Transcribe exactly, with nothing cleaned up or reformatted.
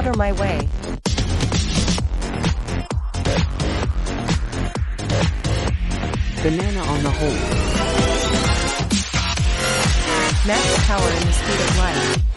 bother my way. Banana on the hole. Max power in the speed of light.